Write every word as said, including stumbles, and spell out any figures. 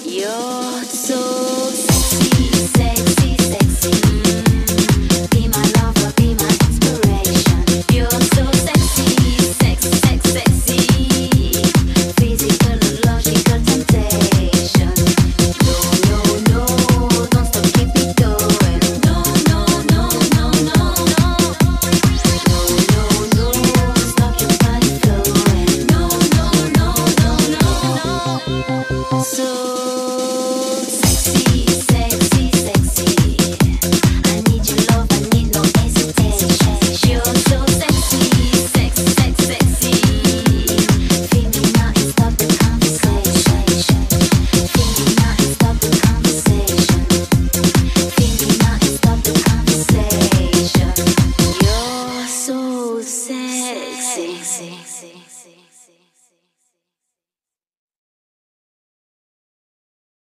You're so sexy, sexy, sexy. Be my lover, be my inspiration. You're so sexy, sexy, sexy, sexy. Physical and logical temptation. No, no, no, don't stop, keep it going. No, no, no, no, no, no. No, no, no, stop your body flowing. No, no, no, no, no. So